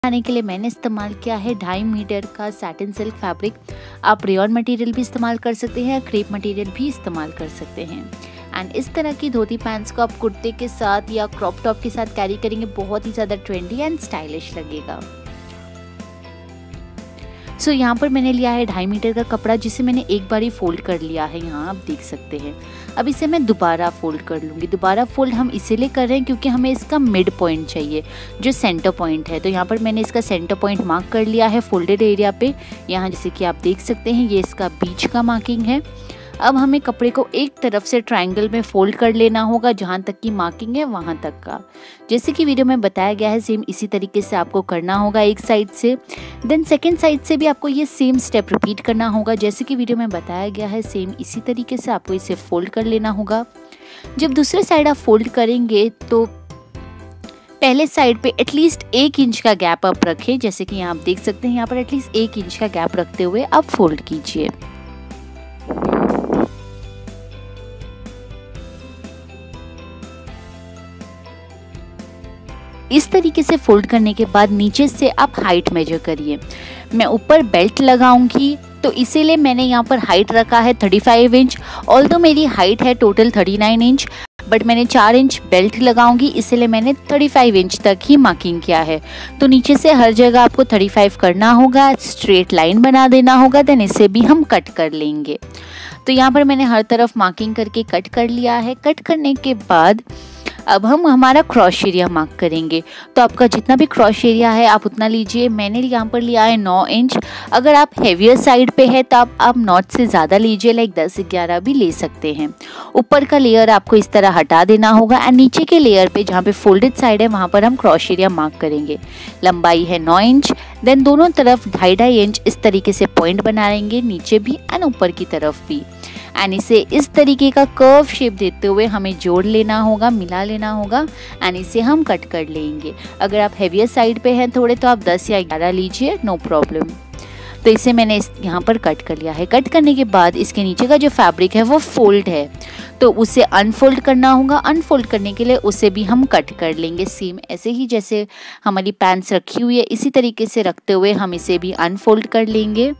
बनाने के लिए मैंने इस्तेमाल किया है 2.5 मीटर का सैटिन सिल्क फैब्रिक। आप रेयॉन मटेरियल भी इस्तेमाल कर सकते हैं, क्रेप मटेरियल भी इस्तेमाल कर सकते हैं। एंड इस तरह की धोती पैंट्स को आप कुर्ते के साथ या क्रॉप टॉप के साथ कैरी करेंगे, बहुत ही ज़्यादा ट्रेंडी एंड स्टाइलिश लगेगा। सो यहाँ पर मैंने लिया है 2.5 मीटर का कपड़ा, जिसे मैंने एक बार ही फोल्ड कर लिया है, यहाँ आप देख सकते हैं। अब इसे मैं दोबारा फोल्ड कर लूँगी। दोबारा फोल्ड हम इसीलिए कर रहे हैं क्योंकि हमें इसका मिड पॉइंट चाहिए, जो सेंटर पॉइंट है। तो यहाँ पर मैंने इसका सेंटर पॉइंट मार्क कर लिया है फोल्डेड एरिया पे। यहाँ जैसे कि आप देख सकते हैं, ये इसका बीच का मार्किंग है। अब हमें कपड़े को एक तरफ से ट्रायंगल में फोल्ड कर लेना होगा, जहाँ तक की मार्किंग है वहाँ तक का। जैसे कि वीडियो में बताया गया है, सेम इसी तरीके से आपको करना होगा एक साइड से। देन सेकंड साइड से भी आपको ये सेम स्टेप रिपीट करना होगा, जैसे कि वीडियो में बताया गया है। सेम इसी तरीके से आपको इसे फोल्ड कर लेना होगा। जब दूसरे साइड आप फोल्ड करेंगे तो पहले साइड पे एटलीस्ट 1 इंच का गैप आप रखें, जैसे कि यहाँ आप देख सकते हैं। यहाँ पर एटलीस्ट 1 इंच का गैप रखते हुए आप फोल्ड कीजिए। इस तरीके से फोल्ड करने के बाद नीचे से आप हाइट मेजर करिए। मैं ऊपर बेल्ट लगाऊंगी, तो इसीलिए मैंने यहाँ पर हाइट रखा है 35 इंच। ऑल्दो मेरी हाइट है टोटल 39 इंच, बट मैंने 4 इंच बेल्ट लगाऊंगी, इसलिए मैंने 35 इंच तक ही मार्किंग किया है। तो नीचे से हर जगह आपको 35 करना होगा, स्ट्रेट लाइन बना देना होगा। देन इसे भी हम कट कर लेंगे। तो यहाँ पर मैंने हर तरफ मार्किंग करके कट कर लिया है। कट करने के बाद अब हम हमारा क्रॉस एरिया मार्क करेंगे। तो आपका जितना भी क्रॉस एरिया है आप उतना लीजिए। मैंने यहाँ पर लिया है 9 इंच। अगर आप हेवियर साइड पे है तो आप 9 से ज़्यादा लीजिए, लाइक 10-11 भी ले सकते हैं। ऊपर का लेयर आपको इस तरह हटा देना होगा एंड नीचे के लेयर पे जहाँ पे फोल्डेड साइड है वहाँ पर हम क्रॉस एरिया मार्क करेंगे। लंबाई है 9 इंच। देन दोनों तरफ 2.5 इंच इस तरीके से पॉइंट बनाएंगे, नीचे भी एंड ऊपर की तरफ भी। एंड इसे इस तरीके का कर्व शेप देते हुए हमें जोड़ लेना होगा, मिला लेना होगा एंड इसे हम कट कर लेंगे। अगर आप हेवियर साइड पे हैं थोड़े तो आप 10 या 11 लीजिए, नो प्रॉब्लम। तो इसे मैंने यहाँ पर कट कर लिया है। कट करने के बाद इसके नीचे का जो फैब्रिक है वो फोल्ड है, तो उसे अनफोल्ड करना होगा। अनफोल्ड करने के लिए उसे भी हम कट कर लेंगे, सेम ऐसे ही जैसे हमारी पैंट्स रखी हुई है इसी तरीके से रखते हुए हम इसे भी अनफोल्ड कर लेंगे।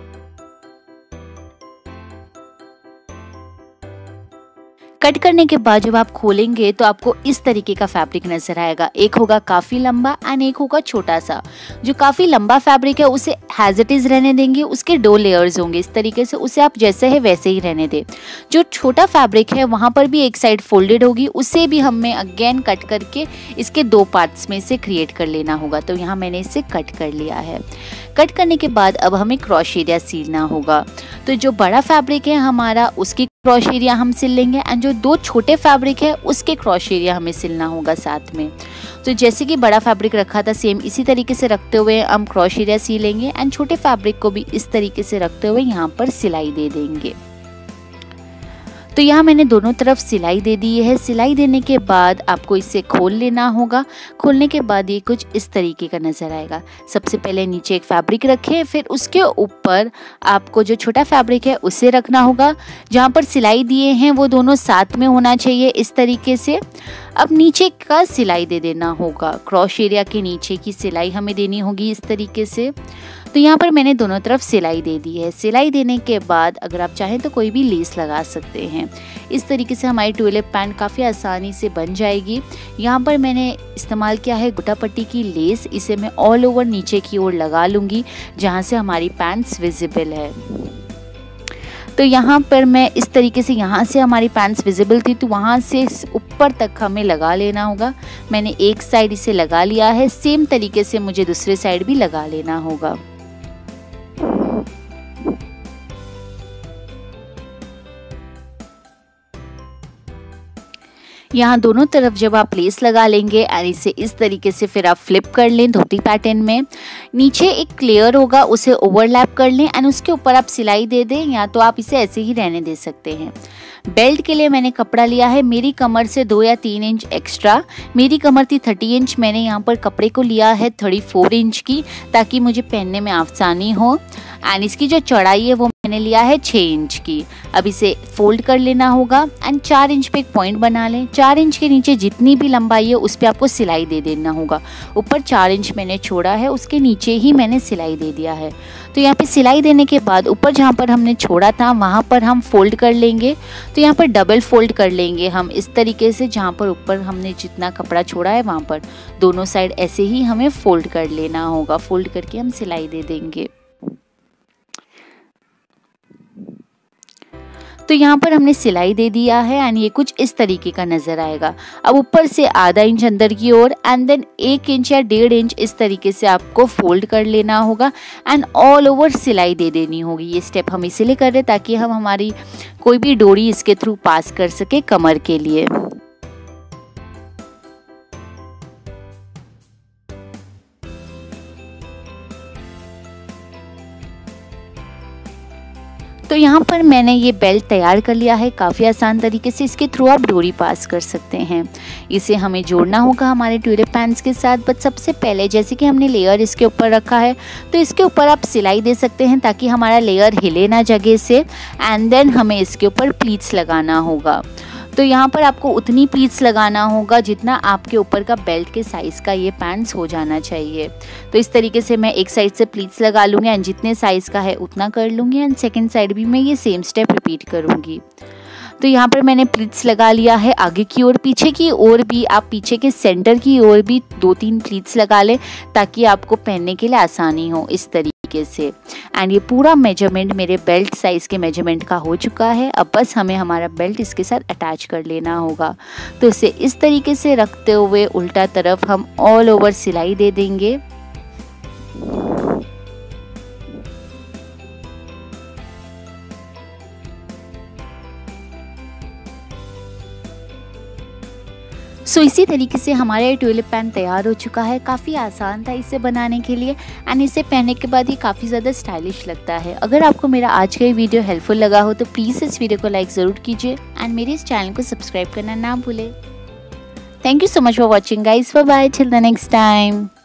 कट करने के बाद जब आप खोलेंगे तो आपको इस तरीके का फैब्रिक नजर आएगा। एक होगा काफ़ी लंबा एंड एक होगा छोटा सा। जो काफ़ी लंबा फैब्रिक है उसे एज इट इज़ रहने देंगे, उसके 2 लेयर्स होंगे इस तरीके से, उसे आप जैसे है वैसे ही रहने दें। जो छोटा फैब्रिक है वहाँ पर भी एक साइड फोल्डेड होगी, उसे भी हमें अगेन कट करके इसके 2 पार्ट्स में से क्रिएट कर लेना होगा। तो यहाँ मैंने इसे कट कर लिया है। कट करने के बाद अब हमें क्रॉस एरिया सीलना होगा। तो जो बड़ा फैब्रिक है हमारा उसकी क्रॉस एरिया हम सिल लेंगे एंड जो 2 छोटे फैब्रिक है उसके क्रॉस एरिया हमें सिलना होगा साथ में। तो जैसे कि बड़ा फैब्रिक रखा था सेम इसी तरीके से रखते हुए हम क्रॉस एरिया सीलेंगे एंड छोटे फैब्रिक को भी इस तरीके से रखते हुए यहाँ पर सिलाई दे देंगे। तो यहाँ मैंने दोनों तरफ सिलाई दे दी है। सिलाई देने के बाद आपको इसे खोल लेना होगा। खोलने के बाद ये कुछ इस तरीके का नज़र आएगा। सबसे पहले नीचे एक फैब्रिक रखें, फिर उसके ऊपर आपको जो छोटा फैब्रिक है उसे रखना होगा। जहाँ पर सिलाई दिए हैं वो दोनों साथ में होना चाहिए इस तरीके से। अब नीचे का सिलाई दे देना होगा, क्रॉस एरिया के नीचे की सिलाई हमें देनी होगी इस तरीके से। तो यहाँ पर मैंने दोनों तरफ सिलाई दे दी है। सिलाई देने के बाद अगर आप चाहें तो कोई भी लेस लगा सकते हैं। इस तरीके से हमारी ट्यूलिप पैंट काफ़ी आसानी से बन जाएगी। यहाँ पर मैंने इस्तेमाल किया है गोटा पट्टी की लेस। इसे मैं ऑल ओवर नीचे की ओर लगा लूँगी जहाँ से हमारी पैंट्स विजिबल है। तो यहाँ पर मैं इस तरीके से, यहाँ से हमारी पैंट्स विजिबल थी तो वहाँ से ऊपर तक हमें लगा लेना होगा। मैंने एक साइड इसे लगा लिया है, सेम तरीके से मुझे दूसरे साइड भी लगा लेना होगा। यहाँ दोनों तरफ जब आप लेस लगा लेंगे एंड इसे इस तरीके से फिर आप फ्लिप कर लें धोती पैटर्न में। नीचे एक लेयर होगा उसे ओवरलैप कर लें एंड उसके ऊपर आप सिलाई दे दें, या तो आप इसे ऐसे ही रहने दे सकते हैं। बेल्ट के लिए मैंने कपड़ा लिया है मेरी कमर से 2 या 3 इंच एक्स्ट्रा। मेरी कमर थी 30 इंच, मैंने यहाँ पर कपड़े को लिया है 34 इंच की, ताकि मुझे पहनने में आसानी हो। एंड इसकी जो चौड़ाई है वो मैंने लिया है 6 इंच की। अब इसे फोल्ड कर लेना होगा एंड 4 इंच पे एक पॉइंट बना लें। 4 इंच के नीचे जितनी भी लंबाई है उस पे आपको सिलाई दे देना होगा। ऊपर 4 इंच मैंने छोड़ा है, उसके नीचे ही मैंने सिलाई दे दिया है। तो यहाँ पे सिलाई देने के बाद ऊपर जहाँ पर हमने छोड़ा था वहाँ पर हम फोल्ड कर लेंगे। तो यहाँ पर डबल फोल्ड कर लेंगे हम इस तरीके से, जहाँ पर ऊपर हमने जितना कपड़ा छोड़ा है वहाँ पर दोनों साइड ऐसे ही हमें फोल्ड कर लेना होगा। फोल्ड करके हम सिलाई दे देंगे। तो यहाँ पर हमने सिलाई दे दिया है एंड ये कुछ इस तरीके का नज़र आएगा। अब ऊपर से आधा इंच अंदर की ओर एंड देन 1 इंच या 1.5 इंच इस तरीके से आपको फोल्ड कर लेना होगा एंड ऑल ओवर सिलाई दे देनी होगी। ये स्टेप हम इसीलिए कर रहे हैं ताकि हम हमारी कोई भी डोरी इसके थ्रू पास कर सके कमर के लिए। तो यहाँ पर मैंने ये बेल्ट तैयार कर लिया है काफ़ी आसान तरीके से। इसके थ्रू आप डोरी पास कर सकते हैं। इसे हमें जोड़ना होगा हमारे ट्यूलिप पैंट्स के साथ। बट सबसे पहले जैसे कि हमने लेयर इसके ऊपर रखा है तो इसके ऊपर आप सिलाई दे सकते हैं ताकि हमारा लेयर हिले ना जगह से। एंड देन हमें इसके ऊपर प्लीट्स लगाना होगा। तो यहाँ पर आपको उतनी प्लीट्स लगाना होगा जितना आपके ऊपर का बेल्ट के साइज़ का ये पैंट्स हो जाना चाहिए। तो इस तरीके से मैं एक साइड से प्लीट्स लगा लूँगी एंड जितने साइज़ का है उतना कर लूँगी एंड सेकंड साइड भी मैं ये सेम स्टेप रिपीट करूँगी। तो यहाँ पर मैंने प्लीट्स लगा लिया है आगे की ओर। पीछे की ओर भी आप पीछे के सेंटर की ओर भी 2-3 प्लीट्स लगा लें ताकि आपको पहनने के लिए आसानी हो इस तरीके से। एंड ये पूरा मेजरमेंट मेरे बेल्ट साइज़ के मेजरमेंट का हो चुका है। अब बस हमें हमारा बेल्ट इसके साथ अटैच कर लेना होगा। तो इसे इस तरीके से रखते हुए उल्टा तरफ हम ऑल ओवर सिलाई दे देंगे। सो इसी तरीके से हमारा ये ट्यूलिप पैंट तैयार हो चुका है। काफ़ी आसान था इसे बनाने के लिए एंड इसे पहनने के बाद ये काफ़ी ज़्यादा स्टाइलिश लगता है। अगर आपको मेरा आज का ये वीडियो हेल्पफुल लगा हो तो प्लीज़ इस वीडियो को लाइक ज़रूर कीजिए एंड मेरे इस चैनल को सब्सक्राइब करना ना भूलें। Thank you so much for watching guys. Bye bye till the next time.